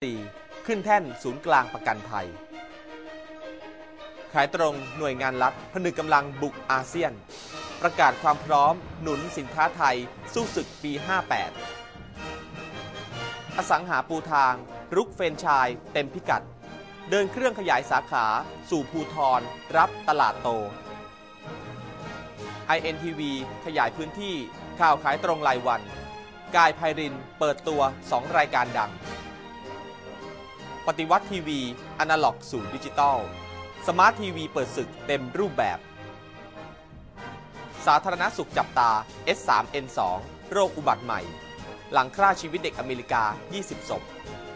ขึ้นแท่นศูนย์กลางประกันภัยขายตรงหน่วยงานรัฐผนึกกำลังบุกอาเซียนประกาศความพร้อมหนุนสินค้าไทยสู้ศึกปี 58 อสังหาปูทางรุกเฟรนไชส์เต็มพิกัดเดินเครื่องขยายสาขาสู่ภูทรรับตลาดโต INTV ขยายพื้นที่ข่าวขายตรงรายวันกายไพรินเปิดตัว2รายการดังปฏิวัติทีวีอนาล็อกสู่ดิจิตอลสมาร์ททีวีเปิดศึกเต็มรูปแบบสาธารณสุขจับตา S3N2 โรคอุบัติใหม่หลังฆ่าชีวิตเด็กอเมริกา20 ศพ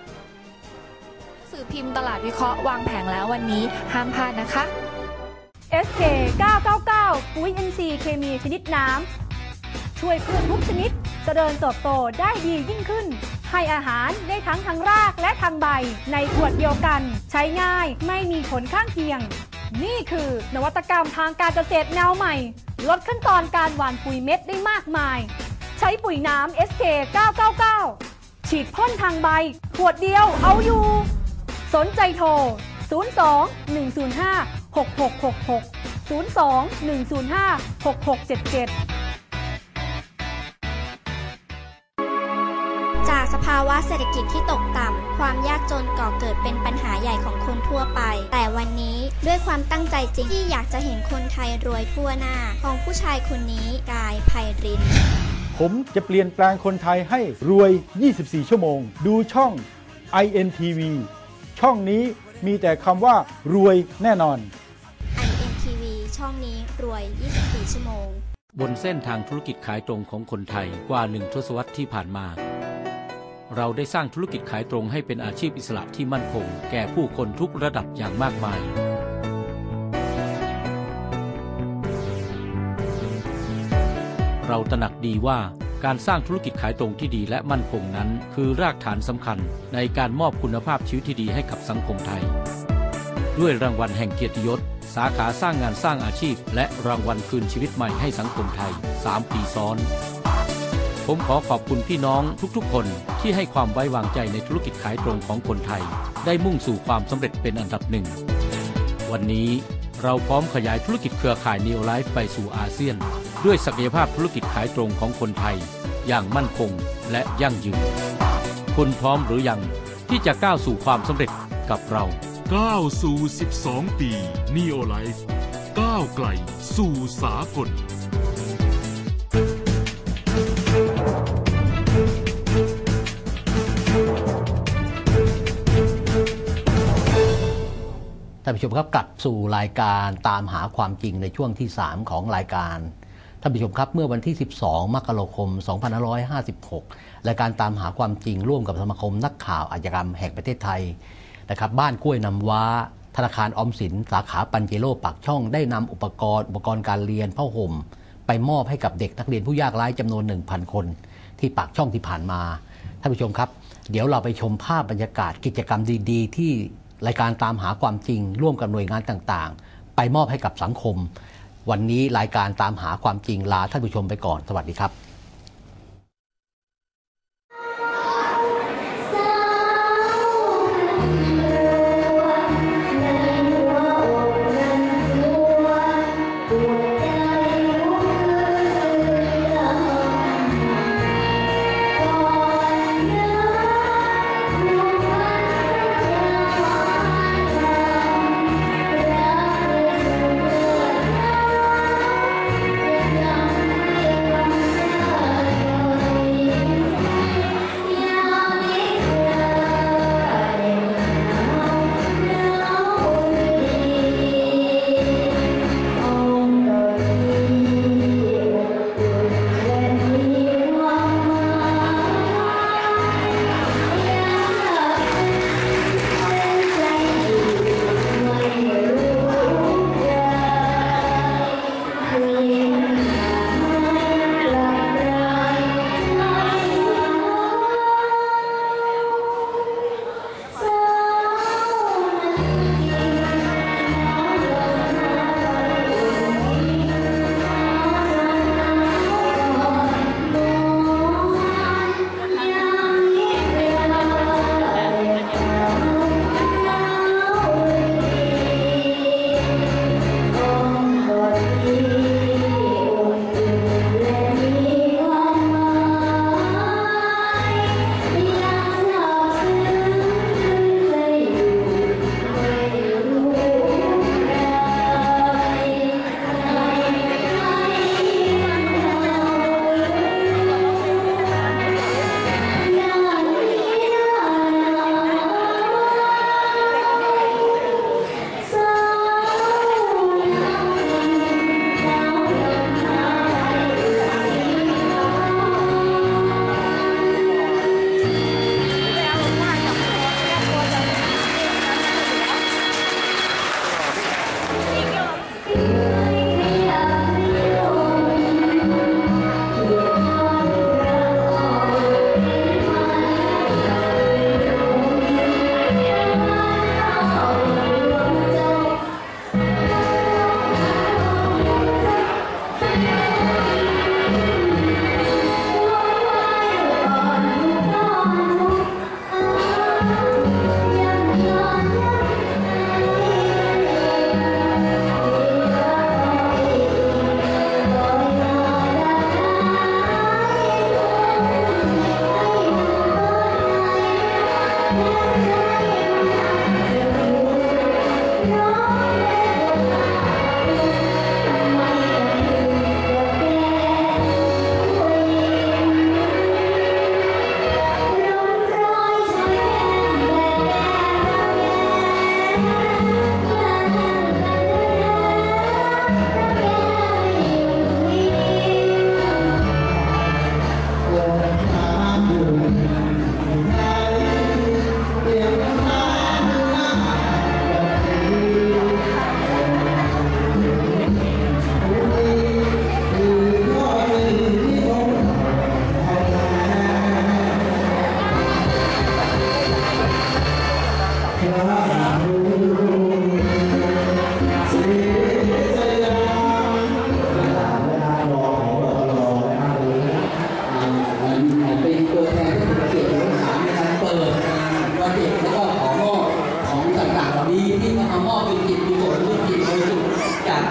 สื่อพิมพ์ตลาดวิเคราะห์วางแผงแล้ววันนี้ห้ามพลาดนะคะ SK 999ปุ๋ย NC เคมีชนิดน้ำช่วยพืชทุกชนิดเจริญเติบโตได้ดียิ่งขึ้นให้อาหารได้ทั้งทางรากและทางใบในขวดเดียวกันใช้ง่ายไม่มีผลข้างเคียงนี่คือนวัตกรรมทางการเกษตรแนวใหม่ลดขั้นตอนการหว่านปุ๋ยเม็ดได้มากมายใช้ปุ๋ยน้ำ SK 999ฉีดพ่นทางใบขวดเดียวเอาอยู่สนใจโทร 02-105-6666 02-105-6677 จากสภาวะเศรษฐกิจที่ตกต่ำความยากจนก่อเกิดเป็นปัญหาใหญ่ของคนทั่วไปแต่วันนี้ด้วยความตั้งใจจริงที่อยากจะเห็นคนไทยรวยทั่วหน้าของผู้ชายคนนี้กายไพรินทร์ผมจะเปลี่ยนแปลงคนไทยให้รวย 24 ชั่วโมงดูช่อง INTV ช่องนี้มีแต่คำว่ารวยแน่นอน INTV ช่องนี้รวย 24 ชั่วโมงบนเส้นทางธุรกิจขายตรงของคนไทยกว่า1 ทศวรรษที่ผ่านมาเราได้สร้างธุรกิจขายตรงให้เป็นอาชีพอิสระที่มั่นคงแก่ผู้คนทุกระดับอย่างมากมายเราตระหนักดีว่าการสร้างธุรกิจขายตรงที่ดีและมั่นคงนั้นคือรากฐานสำคัญในการมอบคุณภาพชีวิตที่ดีให้กับสังคมไทยด้วยรางวัลแห่งเกียรติยศสาขาสร้างงานสร้างอาชีพและรางวัลคืนชีวิตใหม่ให้สังคมไทย3 ปีซ้อนผมขอขอบคุณพี่น้องทุกๆคนที่ให้ความไว้วางใจในธุรกิจขายตรงของคนไทยได้มุ่งสู่ความสำเร็จเป็นอันดับหนึ่งวันนี้เราพร้อมขยายธุรกิจเครือข่าย Neo Life ไปสู่อาเซียนด้วยศักยภาพธุรกิจขายตรงของคนไทยอย่างมั่นคงและยั่งยืนคุณพร้อมหรือยังที่จะก้าวสู่ความสำเร็จกับเราก้าวสู่12 ปี Neo Life ก้าวไกลสู่สากลท่านผู้ชมครับกลับสู่รายการตามหาความจริงในช่วงที่3ของรายการท่านผู้ชมครับเมื่อวันที่12 มกราคม 2556รายการตามหาความจริงร่วมกับสมาคมนักข่าวอาชญากรรมแห่งประเทศไทยนะครับบ้านกล้วยน้ำว้าธนาคารออมสินสาขาปันเจโร่ปากช่องได้นำอุปกรณ์การเรียนผ้าห่มไปมอบให้กับเด็กนักเรียนผู้ยากไร้จำนวน 1,000 คนที่ปากช่องที่ผ่านมาท่านผู้ชมครับเดี๋ยวเราไปชมภาพบรรยากาศกิจกรรมดีๆที่รายการตามหาความจริงร่วมกับหน่วยงานต่างๆไปมอบให้กับสังคมวันนี้รายการตามหาความจริงลาท่านผู้ชมไปก่อนสวัสดีครับ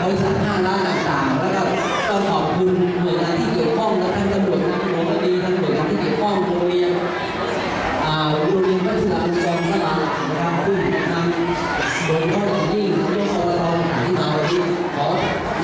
บริษัท5 ล้านต่างๆแล้วก็ต้องขอบคุณหน่วยงานที่เกี่ยวข้องและทั้งตำรวจทางหลวงก็ดีทั้งหน่วยงานที่เกี่ยวข้องโรงเรียนวัดศิลาลงกรณ์พระบางนะครับซึ่งนำโดยเฉพาะอย่างยิ่งนายกอบตต่างๆที่มาวันนี้ขอ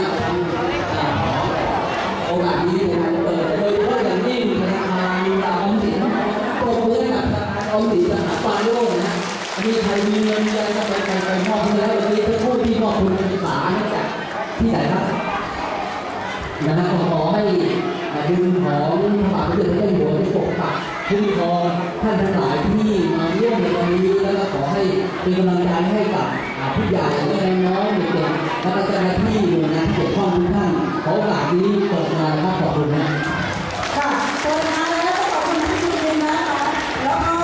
โอกาสนี้ในการเปิดโดยเฉพาะอย่างยิ่งธนาคารออมสินโปรโมทกับออมสินสาขาปาโลนะมีใครมีเงินจะไปมอบให้แล้ววันนี้ท่านผู้ที่มอบทุนการศึกษาให้จากที่ไหนครับนะครับขอให้บุญของพระบาทสมเด็จพระเจ้าอยู่หัวได้ปกปักคุ้มครองท่านทั้งหลายที่มาร่วมในวันนี้แล้วก็ขอให้เป็นกำลังใจให้กับผู้ใหญ่และน้องๆเด็กๆและเจ้าหน้าที่หน่วยงานที่เกี่ยวข้องทุกท่านขอโอกาสนี้เปิดงานครับขอบคุณนะค่ะเปิดงานแล้วก็ขอบคุณที่ทุกท่านนะคะแล้วก็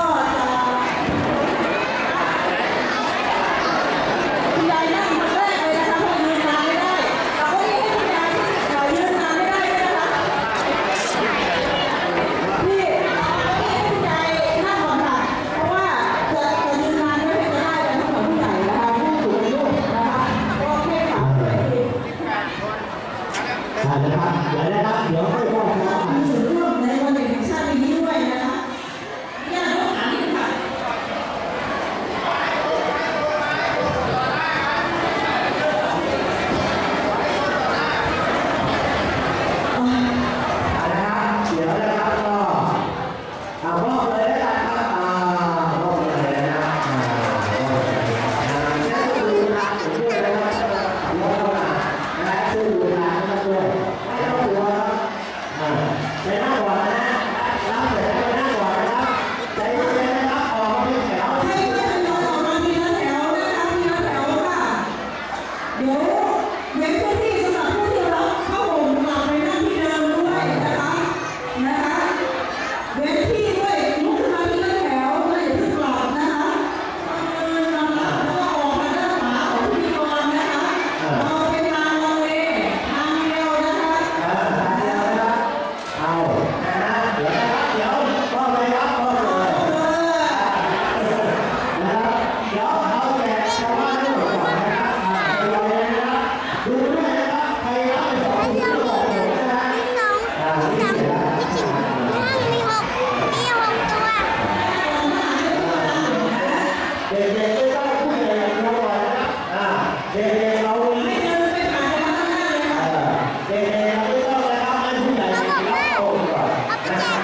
คุณยายนั่งคนแรกเลยนะคะเพราะยืนนานไม่ได้เราก็ให้คุณยายยืนนานไม่ได้ด้วยนะคะพี่ให้คุณยายนั่งก่อนค่ะเพราะว่าจะยืนนานไม่ได้กันทั้งหมดผู้ใหญ่นะคะผู้สูงอายุนะคะก็แค่ขาเลยนะครับเดี๋ยวค่อยว่ากันมีส่วนร่วมในวันเด็กแห่งชาติปีนี้ด้วยนะคะญาติลูกหลานนี่ค่ะเดี๋ยวนะครับก็มอบเลยแล้วกันครับมอบเลยนะนี่คือทางผมด้วยนะครับมอบมาและซึ่งดูทางนั้นด้วยไม่ต้องกลัวไปนั่งก่อนนะรับเสร็จแล้วไปนั่งก่อนนะครับใจเย็นนะครับออกมาเป็นแถวให้เพื่อนนอนออกมาทีละแถวนะคะทีละแถวค่ะเดี๋ยวเว้นพื้นที่สำหรับผู้ที่รับเข้าห่มกลับไปนั่งที่เดิมด้วยนะคะเว้นที่ด้วยลุกขึ้นมาทีละแถวไม่อย่าเพิ่งกลับนะคะนำแล้วก็ออกมาด้านขวาของพิธีกรนะคะเราเป็นทางเราเองทางเดียวนะคะเอาเดี๋ยวก็เลยครับก็เลยนะครับเดี๋ยวเอาแจกชาวบ้านทั้งหมดก่อนนะครับเลยนะครับดูด้วยนะครับใครรับไปของคุณก็บอกผมนะเด็กๆไม่ได้ผู้ใหญ่เราก่อนนะครับเด็กๆเราไม่เดินไปผ่านกันข้างหน้าเลยค่ะเด็กๆไม่ต้องนะครับให้ผู้ใหญ่เราโตก่อนนะครับ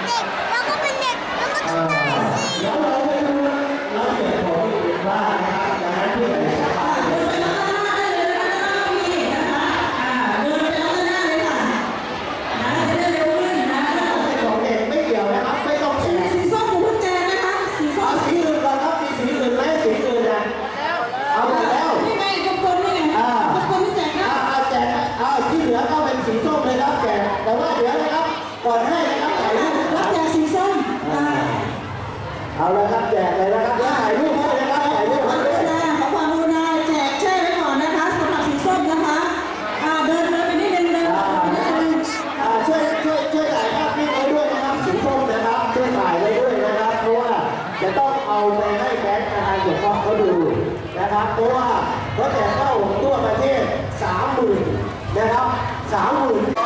เดี๋ยวเราไปดูเราเก็บของที่เป็นบ้านนะครับดังนั้นผู้ใหญ่สามารถเดินไปข้างหน้าได้เลยนะคะพี่นะคะเดินไปข้างหน้าเลยค่ะจะได้เร็วขึ้นนะของเด็กไม่เกี่ยวนะครับไม่ต้องแชร์สีส้มของคุณแจนะคะสีส้เอามสีอื่นก่อนครับมีสีอื่นไหมสีอื่นนะเอาหมดแล้วนี่ไงกลมๆนี่ไงกลมๆที่แจกนะแจกที่เหลือก็เป็นสีส้มเลยครับแจกแต่ว่าเดี๋ยวนะครับก่อนให้นะครับถ่ายรูปรับแจกสีส้มเอาละครับแจกเลยนะครับแล้วถ่ายรูปให้นะครับถ่ายรูปให้ด้วยขอความกรุณาแจกแช่ไว้ก่อนนะคะสำหรับสีส้มนะคะเดินไปนิดนึงเดินช่วยถ่ายภาพนี้ไว้ด้วยนะครับสีส้มนะครับช่วยถ่ายไว้ด้วยนะครับเพราะว่าจะต้องเอาไปให้แบงค์ธนาคารเกี่ยวข้องเขาดูนะครับเพราะว่าเขาแจกเข้าทั่วประเทศ 30,000 นะครับ 30,000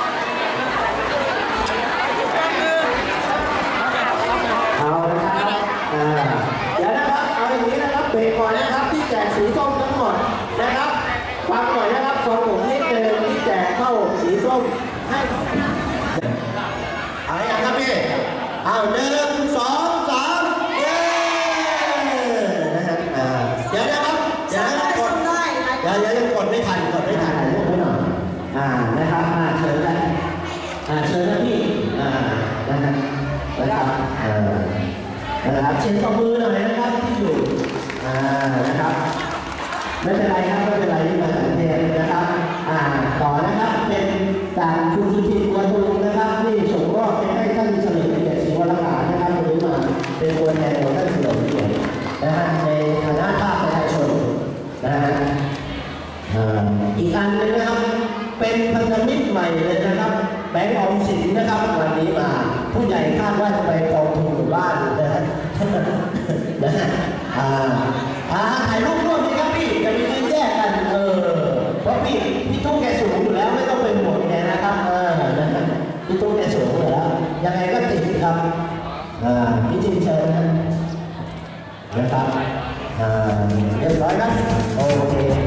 เอาละครับเดี๋ยวนะครับเอาอย่างนี้นะครับเบรกก่อนนะครับที่แจกสีส้มทั้งหมดนะครับฟังหน่อยนะครับฟังผมนิดนึงที่แจกเข้าสีส้มให้เอาอย่างครับพี่เอา1 2 3เย้นะครับเดี๋ยวนะครับเดี๋ยวกดยังกดไม่ทันกดไม่ทันพวกไม่หน่อยนะครับเชิญได้เชิญนะพี่นะครับนะครับเช็ดต่อมือหน่อยนะครับที่อยู่นะครับไม่เป็นไรครับไม่เป็นไรที่มาสังเกตนะครับต่อนะครับเป็นจากคุณสุธินวัตุลนะครับที่ส่งมอบไปให้ท่านเฉลิมเกียรติศรีวรการนะครับวันนี้มาเป็นตัวแทนของท่านเฉลิมเกียรตินะฮะในฐานะภาคประชาชนนะฮะอีกอันนึงนะครับเป็นพันธมิตรใหม่เลยนะครับแบงก์ออมสินนะครับวันนี้มาผู้ใหญ่คาดว่าจะไปกองทุนหมู่บ้านนะฮะถ่ายรูปร่วมดีครับพี่จะมีแยกกันเพราะพี่ทุกแกสุพิจิตรเชิญนะครับเรียบร้อยนะโอเค